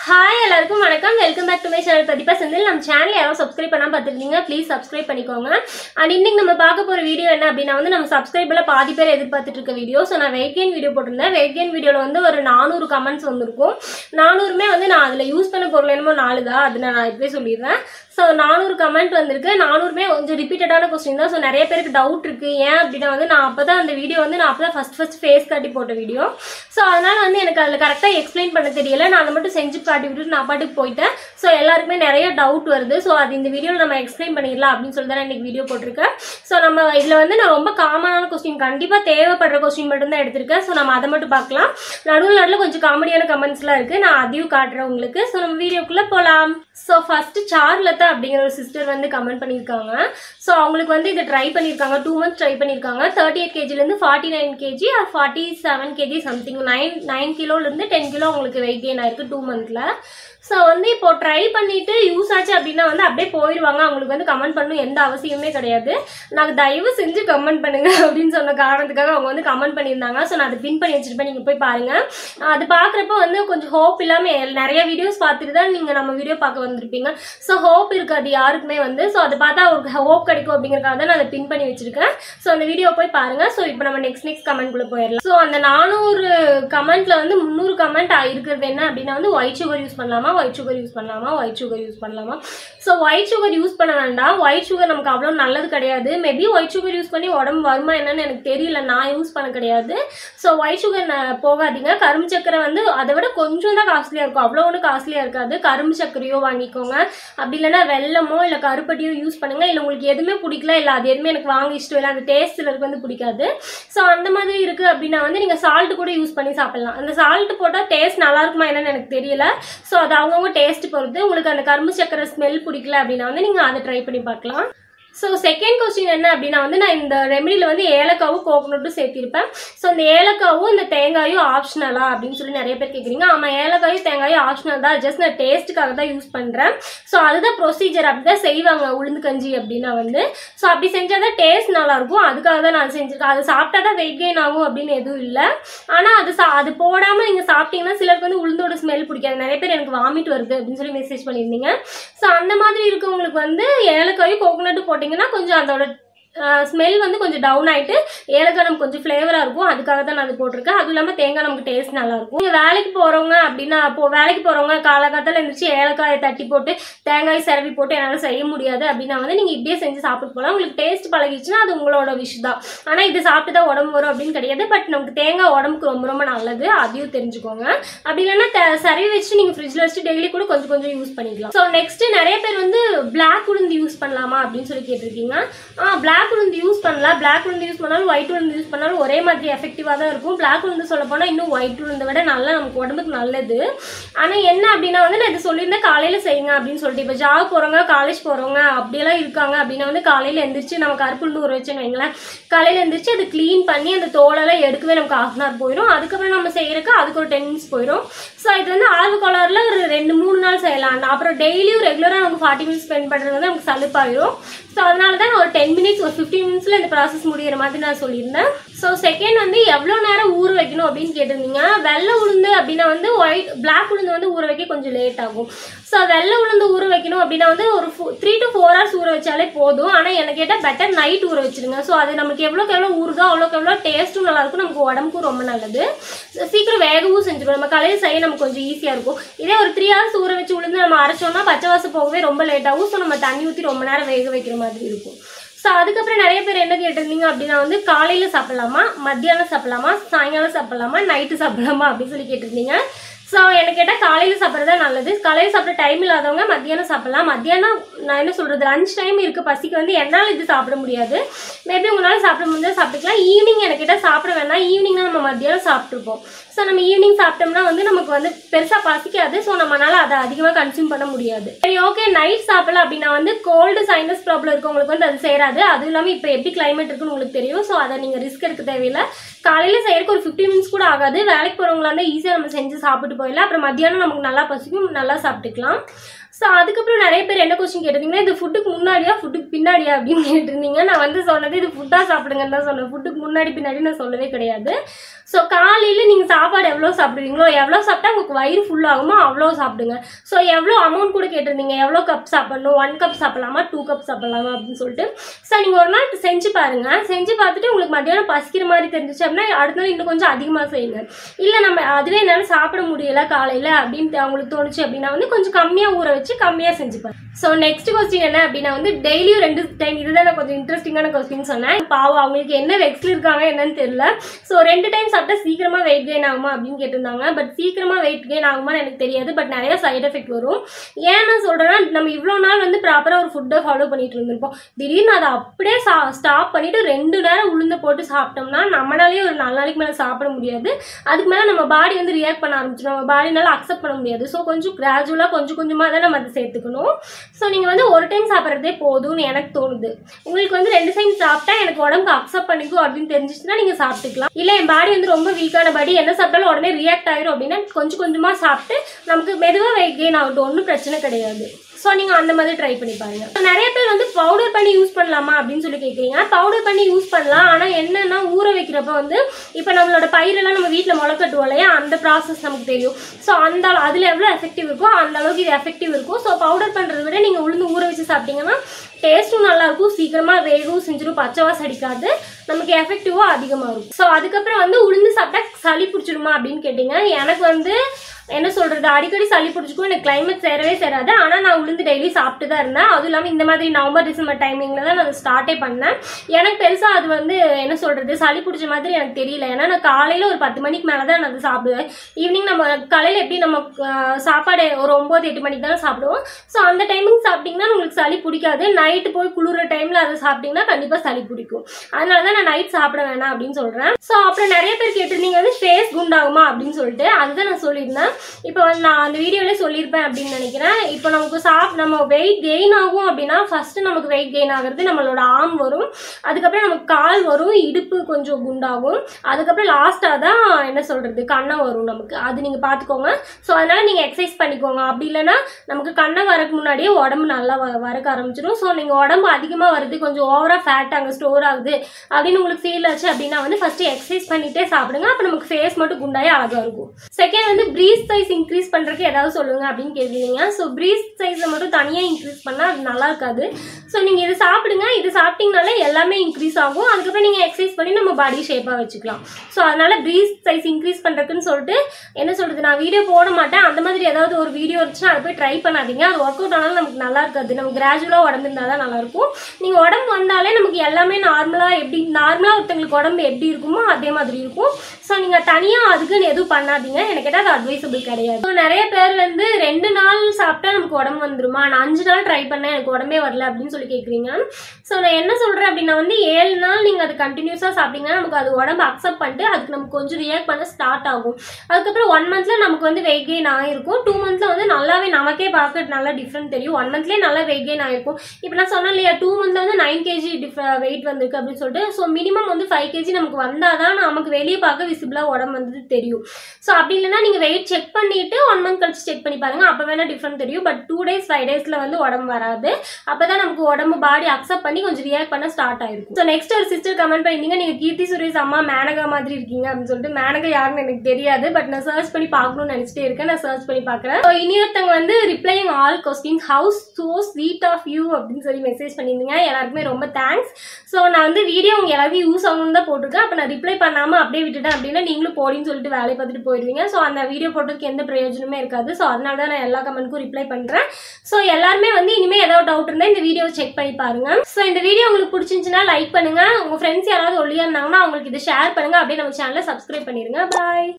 Hi எல்லாருக்கும் வணக்கம். Welcome back to my channel Pratheeba Senthil. நம்ம சேனல் யாரும் சப்ஸ்கிரைப் பண்ணாம பார்த்துருக்கீங்க, ப்ளீஸ் சப்ஸ்கிரைப் பண்ணிக்கோங்க. அண்ட் இன்னைக்கு நம்ம பார்க்க போற வீடியோ என்ன அப்படின்னா நம்ம சப்ஸ்கிரைபர்ல பாதி பேர் எதிர்பார்த்துட்டு இருக்க வீடியோ. ஸோ நான் வெயிட் கெயின் வீடியோ போட்டிருந்தேன். வெயிட் கெயின் வீடியோல ஒரு 400 கமெண்ட்ஸ் வந்திருக்கும். 400மே நான் அதில் யூஸ் பண்ண பொருள் என்னமோ 4 தான், அது நான் இப்பவே சொல்லிடுறேன். ஸோ 400 கமெண்ட் வந்திருக்கு. 400மே கொஞ்சம் ரிப்பீட்டடான கொஸ்டின் தான். ஸோ நிறைய பேருக்கு டவுட் இருக்கு. ஏன் அப்படின்னா நான் அப்பதான் அந்த வீடியோ நான் அப்பதான் ஃபர்ஸ்ட் ஃபேஸ் காட்டி போட்ட வீடியோ. ஸோ அதனால எனக்கு அதில் கரெக்டாக எக்ஸ்பிளைன் பண்ண தெரியல. நான் அதை மட்டும் செஞ்சு காட்டி விட்டுட்டு நான் பாட்டுக்கு போயிட்டேன். ஸோ எல்லாருக்குமே நிறைய டவுட் வருது. ஸோ அது இந்த வீடியோவில் நம்ம எக்ஸ்பிளைன் பண்ணிடலாம் அப்படின்னு சொல்லி தான் இன்னைக்கு வீடியோ போட்டிருக்கேன். ஸோ நம்ம இதில் நான் ரொம்ப காமனான கொஸ்டின், கண்டிப்பாக தேவைப்படுற கொஸ்டின் மட்டும் தான் எடுத்திருக்கேன். ஸோ நம்ம அதை மட்டும் பார்க்கலாம். நடுவில் கொஞ்சம் காமெடியான கமெண்ட்ஸ்லாம் இருக்கு, நான் அதையும் காட்டுறேன் உங்களுக்கு. ஸோ நம்ம வீடியோக்குள்ள போகலாம். ஸோ ஃபர்ஸ்ட் சார்லதா அப்படிங்கிற ஒரு சிஸ்டர் கமெண்ட் பண்ணியிருக்காங்க. ஸோ அவங்களுக்கு இதை ட்ரை பண்ணியிருக்காங்க, 2 months ட்ரை பண்ணியிருக்காங்க. 38 kgலேருந்து 49 kg ஆர் 47 kg சம்திங், 9 கிலோலேருந்து 10 கிலோ அவங்களுக்கு வெயிட் கெயின் ஆயிருக்கு 2 monthsல. ஸோ இப்போ ட்ரை பண்ணிட்டு யூஸ் ஆச்சு அப்படின்னா அப்படியே போயிடுவாங்க. அவங்களுக்கு கமெண்ட் பண்ணணும் எந்த அவசியமே கிடையாது. நாங்கள் தயவு செஞ்சு கமெண்ட் பண்ணுங்க அப்படின்னு சொன்ன காரணத்துக்காக அவங்க கமெண்ட் பண்ணியிருந்தாங்க. ஸோ நான் அதை பின் பண்ணி வச்சிருப்பேன், நீங்கள் போய் பாருங்க. அது பார்க்குறப்ப கொஞ்சம் ஹோப் இல்லாமல் நிறைய வீடியோஸ் பார்த்துட்டு தான் நீங்கள் நம்ம வீடியோ பார்க்க வந்திருப்பீங்க. ஸோ ஹோப் இருக்காது யாருக்குமே ஸோ அதை பார்த்தா ஒரு ஹோப் கிடைக்கும் அப்படிங்கிறக்காக தான் நான் அதை பின் பண்ணி வச்சிருக்கேன். ஸோ அந்த வீடியோ போய் பாருங்க. ஸோ இப்போ நம்ம நெக்ஸ்ட் கமெண்ட்குள்ளே போயிடலாம். ஸோ அந்த 400 கமெண்ட்ல 300 கமெண்ட் இருக்கிறது என்ன அப்படின்னா ஒயிட் சுகர் யூஸ் பண்ணலாமா, ஒயிட் சுகர் யூஸ் பண்ணலாமா, ஒயிட் சுகர் யூஸ் பண்ணலாமா. ஸோ ஒயிட் சுகர் யூஸ் பண்ண வேண்டாம். ஒயிட் சுகர் நமக்கு அவ்வளோ நல்லது கிடையாது. மேபி ஒயிட் சுகர் யூஸ் பண்ணி உடம்பு வருமா என்னன்னு எனக்கு தெரியல, நான் யூஸ் பண்ண கிடையாது. ஸோ ஒயிட் சுகர் போகாதீங்க. கரும்பு சக்கரை அதை விட கொஞ்சம் தான் காஸ்ட்லியா இருக்கும், அவ்வளோ ஒன்றும் காஸ்ட்லியா இருக்காது. கரும்பு சக்கரையோ வாங்கிக்கோங்க, அப்படி இல்லைன்னா வெல்லமோ இல்லை கருப்பட்டியோ யூஸ் பண்ணுங்க. இல்லை உங்களுக்கு எதுவுமே பிடிக்கல, இல்லை அது எதுவுமே எனக்கு வாங்க இஷ்டம் இல்லை, அந்த டேஸ்ட் சிலருக்கு பிடிக்காது. ஸோ அந்த மாதிரி இருக்கு அப்படின்னா நீங்க சால்ட் கூட யூஸ் பண்ணி சாப்பிடலாம். அந்த சால்ட் போட்டால் டேஸ்ட் நல்லா இருக்குமா என்னன்னு எனக்கு தெரியல. ஸோ அது அவங்கவுங்க டேஸ்ட் பொறுத்து. உங்களுக்கு அந்த கரும்பு சக்கரை ஸ்மெல் பிடிக்கல அப்படின்னா நீங்க அதை ட்ரை பண்ணி பார்க்கலாம். ஸோ செகண்ட் கொஸ்டின் என்ன அப்படின்னா நான் இந்த ரெமடியில் ஏலக்காவும் கோகோனட்டும் சேர்த்திருப்பேன். ஸோ இந்த ஏலக்காவும் இந்த தேங்காயும் ஆப்ஷனலா அப்படின்னு சொல்லி நிறைய பேர் கேட்குறீங்க. ஆமாம், ஏலக்காயும் தேங்காயும் ஆப்ஷனல் தான், ஜஸ்ட் நான் டேஸ்ட்டுக்காக தான் யூஸ் பண்ணுறேன். ஸோ அதுதான் ப்ரொசீஜர், அப்படிதான் செய்வாங்க உளுந்து கஞ்சி அப்படின்னா ஸோ அப்படி செஞ்சால் தான் டேஸ்ட் நல்லாயிருக்கும். அதுக்காக தான் நான் செஞ்சுருக்கேன். அது சாப்பிட்டா தான் வெயிட் கெயின் ஆகும் அப்படின்னு எதுவும் இல்லை. ஆனால் அது போடாமல் நீங்கள் சாப்பிட்டீங்கன்னா சிலருக்கு உளுந்தோட ஸ்மெல் பிடிக்காது. நிறைய பேர் எனக்கு வாமிட் வருது அப்படின்னு சொல்லி மெசேஜ் பண்ணியிருந்தீங்க. ஸோ அந்த மாதிரி இருக்கவங்களுக்கு ஏலக்காயும் கோகோனட்டும் போட்டு கொஞ்சம் அதோட ஸ்மெல் கொஞ்சம் டவுன் ஆயிட்டு ஏலக்காய் நமக்கு கொஞ்சம் ஃபிளேவரா இருக்கும். அதுக்காக தான் நான் அது போட்டிருக்கேன். அதுவும் இல்லாமல் தேங்காய் நமக்கு டேஸ்ட் நல்லா இருக்கும். நீங்க வேலைக்கு போறவங்க அப்படின்னா வேலைக்கு போறவங்க காலகாலத்தில் இருந்துச்சு ஏலக்காயை தட்டி போட்டு தேங்காய் சிரவி போட்டு என்னால் செய்ய முடியாது அப்படின்னா நீங்க இப்படியே செஞ்சு சாப்பிட்டு போகலாம். உங்களுக்கு டேஸ்ட் பழகிடுச்சுன்னா அது உங்களோட விஷ் தான். ஆனா இது சாப்பிட்டு தான் உடம்பு வரும் அப்படின்னு கிடையாது. பட் நமக்கு தேங்காய் உடம்புக்கு ரொம்ப ரொம்ப நல்லது, அதையும் தெரிஞ்சுக்கோங்க. அப்படி இல்லைன்னா சிரவி வச்சுட்டு நீங்க ஃப்ரிட்ஜ்ல வச்சுட்டு டெய்லி கூட கொஞ்சம் கொஞ்சம் யூஸ் பண்ணிக்கலாம். ஸோ நெக்ஸ்ட் நிறைய பேர் பிளாக் உளுந்து யூஸ் பண்ணலாமா அப்படின்னு சொல்லி கேட்டிருக்கீங்க. பிளாக் உளுந்து யூஸ் பண்ணலாம். பிளாக் உளுந்து யூஸ் பண்ணாலும் ஒயிட் உளுந்து யூஸ் பண்ணாலும் ஒரே மாதிரி எஃபெக்டிவா தான் இருக்கும். பிளாக் உளுந்து சொல்ல போனா இன்னும் ஒயிட் உளுந்தை விட நல்லா நமக்கு உடம்புக்கு நல்லது. ஆனா என்ன அப்படின்னா நான் இது சொல்லியிருந்தேன், காலையில செய்யுங்க அப்படின்னு சொல்லிட்டு. இப்போ ஜாப் போறவங்க, காலேஜ் போறவங்க அப்படியெல்லாம் இருக்காங்க அப்படின்னா காலையில எந்திரிச்சு நம்ம கருப்பு உளுந்து ஊற வச்சுன்னு வைங்களேன். காலையில எந்திரிச்சு அதை கிளீன் பண்ணி அந்த தோலெல்லாம் எடுக்கவே நமக்கு 1/2 hour போயிடும். அதுக்கப்புறம் நம்ம செய்யறதுக்கு அதுக்கு ஒரு 10 minutes போயிடும். ஸோ இது ஆர்வ கோளாறுல ஒரு 2-3 நாள் செய்யலாம். அப்புறம் டெய்லியும் ரெகுலரா நமக்கு 40 minutes ஸ்பெண்ட் பண்றது நமக்கு சலுப்பாயிரும். ஸோ அதனால தான் ஒரு 10 minutes ஒரு 15 minutesல இந்த ப்ராசஸ் முடிகிற மாதிரி நான் சொல்லியிருந்தேன். ஸோ செகண்ட் எவ்வளோ நேரம் ஊற வைக்கணும் அப்படின்னு கேட்டிருந்தீங்க. வெள்ளை உளுந்து அப்படின்னா பிளாக் உளுந்து ஊற வைக்க கொஞ்சம் லேட் ஆகும். ஸோ வெள்ளை உளுந்து ஊற வைக்கணும் அப்படின்னா ஒரு 3 to 4 hours ஊற வச்சாலே போதும். ஆனால் எனக்கு கேட்டால் பெட்டர் நைட் ஊற வச்சிருங்க. ஸோ அது நமக்கு எவ்வளோக்கு எவ்வளோ ஊறுதோ அவ்வளோக்கு எவ்வளோ டேஸ்ட்டும் நல்லாயிருக்கும், நமக்கு உடம்புக்கும் ரொம்ப நல்லது. சீக்கிரம் வேகவும் செஞ்சிடும். நம்ம காலையில் செய்ய நமக்கு கொஞ்சம் ஈஸியாக இருக்கும். இதே ஒரு 3 hours ஊற வச்சு உளுந்து நம்ம அரைச்சோம்னா பச்சை வாசம் போகவே ரொம்ப லேட் ஆகும். ஸோ நம்ம தண்ணி ஊற்றி ரொம்ப நேரம் வேக வைக்கிற மாதிரி இருக்கும். ஸோ அதுக்கப்புறம் நிறைய பேர் என்ன கேட்டிருந்தீங்க அப்படின்னா காலையில் சாப்பிடலாமா, மத்தியானம் சாப்பிடலாமா, சாயங்காலம் சாப்பிடலாமா, நைட்டு சாப்பிடலாமா அப்படின்னு சொல்லி கேட்டிருந்தீங்க. ஸோ எனக்கு கேட்டால் காலையில் சாப்பிட்றது நல்லது. காலையில் சாப்பிட டைம் இல்லாதவங்க மத்தியானம் சாப்பிடலாம். மத்தியானம் நான் என்ன சொல்கிறது, லஞ்ச் டைம் இருக்குது, பசிக்கு என்னால் இது சாப்பிட முடியாது. மேபி உங்களால் சாப்பிட முடிஞ்சால் சாப்பிட்டுக்கலாம். ஈவினிங் எனக்கு கேட்டால் சாப்பிட வேணாம். ஈவினிங்னா நம்ம மத்தியானம் சாப்பிட்ருப்போம். ஸோ நம்ம ஈவினிங் சாப்பிட்டோம்னா நமக்கு பெருசாக பசிக்காது. ஸோ நம்மளால அதை அதிகமாக கன்சியூம் பண்ண முடியாது. சரி, ஓகே, நைட் சாப்பிடலாம் அப்படின்னா கோல்டு சைனஸ் ப்ராப்ளம் இருக்கவங்களுக்கு அது சேராது. அதுவும் இல்லாமல் இப்போ எப்படி கிளைமேட் இருக்குன்னு உங்களுக்கு தெரியும். ஸோ அதை நீங்கள் ரிஸ்க் எடுக்க தேவையில்லை. காலையில் செய்யறதுக்கு ஒரு 15 minutes கூட ஆகாது. வேலைக்கு போகிறவங்களா இருந்தால் ஈஸியாக நம்ம செஞ்சு சாப்பிட்டு போயிடலாம். அப்புறம் மத்தியானம் நமக்கு நல்லா பசிக்கும், நல்லா சாப்பிட்டுக்கலாம். ஸோ அதுக்கப்புறம் நிறைய பேர் என்ன கொஸ்டின் கேட்டிருந்தீங்கன்னா இது ஃபுட்டுக்கு முன்னாடியா ஃபுட்டுக்கு பின்னாடியா அப்படின்னு கேட்டிருந்தீங்க. நான் வந்து சொன்னது இது ஃபுட்டாக சாப்பிடுங்கன்னு தான் சொன்னேன். ஃபுட்டுக்கு முன்னாடி பின்னாடி நான் சொல்லவே கிடையாது. ஸோ காலையில் நீங்கள் சாப்பாடு எவ்வளோ சாப்பிடுவீங்களோ, எவ்வளோ சாப்பிட்டா உங்களுக்கு வயிறு ஃபுல்லாகுமோ அவ்வளோ சாப்பிடுங்க. ஸோ எவ்வளோ அமௌண்ட் கூட கேட்டிருந்தீங்க, எவ்வளோ கப் சாப்பிடணும், 1 கப் சாப்பிடலாமா 2 கப் சாப்பிடலாமா அப்படின்னு சொல்லிட்டு. ஸோ நீங்கள் ஒரு நாள் செஞ்சு பாருங்கள். செஞ்சு பார்த்துட்டு உங்களுக்கு மத்தியானம் பசிக்கிற மாதிரி தெரிஞ்சிச்சு அப்படின்னா அடுத்த நாள் இன்னும் கொஞ்சம் அதிகமாக செய்யுங்க. இல்லை நம்ம அதுவே என்னால் சாப்பிட முடியலை காலையில் அப்படின்னு அவங்களுக்கு தோணுச்சு அப்படின்னா வந்து கொஞ்சம் கம்மியாக ஊற வச்சு கம்மியாக செஞ்சுப்பேன். ஸோ நெக்ஸ்ட் கொஸ்டின் என்ன அப்படின்னா வந்து டெய்லியும் 2 டைம், இதுதான் நான் கொஞ்சம் இன்ட்ரெஸ்டிங்கான கொஸ்டின் சொன்னேன். பாவம் அவங்களுக்கு என்ன வெக்ஸில் இருக்காங்க என்னன்னு தெரியல. ஸோ 2 டைம் சாப்பிட்டா சீக்கிரமா வெயிட் கெயின் ஆகுமா அப்படின்னு கேட்டிருந்தாங்க. பட் சீக்கிரமா வெயிட் கெயின் ஆகுமான்னு எனக்கு தெரியாது. பட் நிறைய சைட் எஃபெக்ட் வரும். ஏன் நான் சொல்றேன்னா நம்ம இவ்வளோ நாள் வந்து ப்ராப்பரா ஒரு ஃபுட்டை ஃபாலோ பண்ணிட்டு இருந்திருப்போம். திடீர்னு அதை அப்படியே ஸ்டாப் பண்ணிட்டு 2 நேரம் உளுந்த போட்டு சாப்பிட்டோம்னா நம்மளாலேயே ஒரு 4 நாளைக்கு மேலே சாப்பிட முடியாது. அதுக்கு மேலே நம்ம பாடி வந்து ரியாக்ட் பண்ண ஆரம்பிச்சிடும். நம்ம பாடினால அக்செப்ட் பண்ண முடியாது. ஸோ கொஞ்சம் கிராஜுவலாக கொஞ்சம் கொஞ்சமாக தான் நம்ம அதை சேர்த்துக்கணும். ஸோ நீங்கள் வந்து ஒரு டைம் சாப்பிட்றதே போதும்னு எனக்கு தோணுது. உங்களுக்கு வந்து 2 டைம் சாப்பிட்டா எனக்கு உடம்புக்கு அக்செப்ட் பண்ணிக்கும் அப்படின்னு தெரிஞ்சிச்சுன்னா நீங்கள் சாப்பிட்டுக்கலாம். இல்லை என் பாடி வந்து ரொம்ப வீக்கான பாடி, என்ன சாப்பிட்டாலும் உடனே ரியாக்ட் ஆகிரும் அப்படின்னா கொஞ்சம் கொஞ்சமாக சாப்பிட்டு நமக்கு மெதுவாக வெயிட் கெயின் ஆகட்டும், ஒன்றும் பிரச்சனை கிடையாது. ஸோ நீங்கள் அந்த மாதிரி ட்ரை பண்ணி பாருங்க. நிறைய பேர் வந்து பவுடர் பண்ணி யூஸ் பண்ணலாமா அப்படின்னு சொல்லி கேட்குறீங்க. பவுடர் பண்ணி யூஸ் பண்ணலாம். ஆனால் என்னன்னா ஊற வைக்கிறப்ப வந்து இப்போ நம்மளோட பயிரெல்லாம் நம்ம வீட்டில் முளைக்கட்டுவோம் இல்லையா, அந்த ப்ராசஸ் நமக்கு தெரியும். ஸோ அதில் எவ்வளோ எஃபெக்டிவ் இருக்கோ அந்த அளவுக்கு இது எஃபெக்டிவ் இருக்கும். ஸோ பவுடர் பண்ணுறதை விட நீங்கள் உளுந்து ஊற வச்சு சாப்பிட்டீங்கன்னா டேஸ்ட்டும் நல்லா இருக்கும், சீக்கிரமாக வேகவும் செஞ்சிடும், பச்சை வாசம் அடிக்காது, நமக்கு எஃபெக்டிவும் அதிகமாக இருக்கும். ஸோ அதுக்கப்புறம் வந்து உளுந்து சாப்பிட்டா சளி பிடிச்சிடுமா அப்படின்னு கேட்டிங்க. எனக்கு வந்து என்ன சொல்றது, அடிக்கடி சளி பிடிச்சிக்கும், எனக்கு கிளைமேட் சேரவே சேராது. ஆனால் நான் உளுந்து டெய்லி சாப்பிட்டு தான் இருந்தேன். அதுவும் இல்லாமல் இந்த மாதிரி நவம்பர் டிசம்பர் டைமிங்கில் தான் நான் ஸ்டார்ட்டே பண்ணேன். எனக்கு பெருசாக அது வந்து என்ன சொல்றது சளி பிடிச்ச மாதிரி எனக்கு தெரியல. ஏன்னா நான் காலையில் ஒரு 10 மணிக்கு மேலே தான் நான் அது சாப்பிடுவேன். ஈவினிங் நம்ம காலையில் எப்படி நம்ம சாப்பாடு ஒரு 9-8 மணிக்கு தானே சாப்பிடுவோம். ஸோ அந்த டைமிங் சாப்பிட்டீங்கன்னா உங்களுக்கு சளி பிடிக்காது. நைட்டு போய் குளிர டைமில் அதை சாப்பிட்டீங்கன்னா கண்டிப்பாக சளி பிடிக்கும். அதனால தான் நான் நைட் சாப்பிட வேணாம் அப்படின்னு சொல்கிறேன். ஸோ அப்புறம் நிறைய பேர் கேட்டிருந்தீங்க வந்து ஃபேஸ் குண்டாகுமா அப்படின்னு சொல்லிட்டு. அதுதான் நான் சொல்லியிருந்தேன். இப்போ வந்து நான் அந்த வீடியோலேயே சொல்லியிருப்பேன் அப்படின்னு நினைக்கிறேன். இப்போ நமக்கு நம்ம வெயிட் கெயின் ஆகும் அப்படின்னா ஃபர்ஸ்ட் நமக்கு வெயிட் கெயின் ஆகிறது நம்மளோட ஆர்ம் வரும், அதுக்கப்புறம் நமக்கு கால் வரும், இடுப்பு கொஞ்சம் குண்டாகும், அதுக்கப்புறம் லாஸ்ட்டாக தான் என்ன சொல்றது கண்ணை வரும் நமக்கு. அது நீங்கள் பார்த்துக்கோங்க. ஸோ அதனால நீங்கள் எக்ஸசைஸ் பண்ணிக்கோங்க. அப்படி இல்லைன்னா நமக்கு கண்ணை வரக்கு முன்னாடியே உடம்பு நல்லா வரக்க ஆரம்பிச்சிடும். ஸோ நீங்கள் உடம்பு அதிகமாக வருது, கொஞ்சம் ஓவராக ஃபேட் அங்கே ஸ்டோர் ஆகுது அப்படின்னு உங்களுக்கு ஃபீல் ஆச்சு அப்படின்னா வந்து ஃபர்ஸ்ட் எக்ஸசைஸ் பண்ணிட்டே சாப்பிடுங்க. அப்போ நமக்கு ஃபேஸ் மட்டும் குண்டாயே அழகாக இருக்கும். செகண்ட் வந்து ப்ரீத் சைஸ் இன்க்ரீஸ் பண்றதுக்கு ஏதாவது சொல்லுங்க அப்படின்னு கேட்குறீங்க. ஸோ ப்ரீத் சைஸை மட்டும் தனியாக இன்க்ரீஸ் பண்ணால் அது நல்லா இருக்காது. ஸோ நீங்கள் இது சாப்பிடுங்க. இது சாப்பிட்டீங்கனாலே எல்லாமே இன்க்ரீஸ் ஆகும். அதுக்கப்புறம் நீங்கள் எக்ஸசைஸ் பண்ணி நம்ம பாடி ஷேப்பாக வச்சுக்கலாம். ஸோ அதனால ப்ரீத் சைஸ் இன்க்ரீஸ் பண்ணுறதுக்குன்னு சொல்லிட்டு என்ன சொல்றது நான் வீடியோ போட மாட்டேன். அந்த மாதிரி ஏதாவது ஒரு வீடியோ இருந்துச்சுன்னா அதை போய் ட்ரை பண்ணாதீங்க. அது ஒர்க் அவுட் ஆனாலும் நமக்கு நல்லா இருக்காது. நம்ம கிராஜுவலாக உடம்பு இருந்தால் தான் நல்லா இருக்கும். நீங்கள் உடம்பு வந்தாலே நமக்கு எல்லாமே நார்மலாக ஒருத்தங்களுக்கு உடம்பு எப்படி இருக்குமோ அதே மாதிரி இருக்கும். ஸோ நீங்கள் தனியாக அதுக்குன்னு எதுவும் பண்ணாதீங்க. எனக்கு கேட்டால் அது அட்வைசபிள் கிடையாது. ஸோ நிறைய பேர் வந்து 2 நாள் சாப்பிட்டா நமக்கு உடம்பு வந்துருமா, நான் 5 நாள் ட்ரை பண்ணேன் எனக்கு உடம்பே வரல அப்படின்னு சொல்லி கேட்குறீங்க. ஸோ நான் என்ன சொல்கிறேன் அப்படின்னா வந்து 7 நாள் நீங்கள் அது கண்டினியூஸாக சாப்பிட்டீங்கன்னா நமக்கு அது உடம்பு அக்செப்ட் பண்ணிட்டு அதுக்கு நமக்கு கொஞ்சம் ரியாக்ட் பண்ண ஸ்டார்ட் ஆகும். அதுக்கப்புறம் 1 மந்த்ல நமக்கு வந்து வெயிட் கெயின் ஆகிருக்கும். 2 மந்த்ல வந்து நல்லாவே நமக்கே பார்க்க நல்லா டிஃப்ரெண்ட் தெரியும். 1 மந்த்லேயே நல்லா வெயிட் கெயின் ஆகிருக்கும். இப்போ நான் சொன்னேன் இல்லையா 2 மந்த்ல வந்து 9 kg வெயிட் வந்திருக்கு அப்படின்னு சொல்லிட்டு. ஸோ மினிமம் வந்து 5 kg நமக்கு வந்தால் தான் நமக்கு வெளியே பார்க்க விசிபிளாக உடம்பு வந்து தெரியும். ஸோ அப்படி இல்லைன்னா நீங்கள் வெயிட் செக் பண்ணிட்டு 1 மந்த் கழிச்சு செக் பண்ணி பாருங்க. அப்போ வேணா டிஃப்ரெண்ட் தெரியும். பட் 2 days 5 daysல வந்து உடம்பு வராது. அப்பதான் நமக்கு உடம்பு பாடி அக்செப்ட் பண்ணி கொஞ்சம் ரியாக்ட் பண்ண ஸ்டார்ட் ஆயிருக்கும். ஸோ நெக்ஸ்ட் ஒரு சிஸ்டர் கமெண்ட் பண்ணிருந்தீங்க, நீங்க கீர்த்தி சுரேஷ் அம்மா மேனகா மாதிரி இருக்கீங்க அப்படின்னு சொல்லிட்டு. மேனகா யாருன்னு எனக்கு தெரியாது. பட் நான் சர்ச் பண்ணி பார்க்கணும்னு நினைச்சிட்டே இருக்கேன். நான் சர்ச் பண்ணி பார்க்குறேன். ஸோ இன்னொருத்தவங்க வந்து replying all questions how's so sweet of you அப்படின்னு சொல்லி மெசேஜ் பண்ணியிருந்தீங்க. எல்லாருக்குமே ரொம்ப தேங்க்ஸ். ஸோ நான் வந்து வீடியோ உங்க எல்லாருக்கும் யூஸ் ஆகணும்னு தான் போட்டிருக்கேன். அப்போ நான் ரிப்ளை பண்ணாம அப்படியே விட்டுட்டேன் அப்படின்னா நீங்களும் போடின்னு சொல்லிட்டு வேலையை பார்த்துட்டு போயிடுவீங்க. ஸோ அந்த வீடியோ போட்டதுக்கு எந்த பிரயோஜனமே இருக்காது. ஸோ அதனால தான் நான் எல்லா கமெண்ட்க்கும் ரிப்ளை பண்றேன். ஸோ எல்லாருமே வந்து இனிமே ஏதாவது டவுட் இருந்தா இந்த வீடியோ செக் பண்ணி பாருங்க. ஸோ இந்த வீடியோ உங்களுக்கு பிடிச்சிருந்துச்சுன்னா லைக் பண்ணுங்க. உங்க ஃப்ரெண்ட்ஸ் யாராவது ஒல்லியா இருந்தாங்கன்னா அவங்களுக்கு இதை ஷேர் பண்ணுங்க. அப்படியே நம்ம சேனலை சப்ஸ்கிரைப் பண்ணிருங்க. பாய்.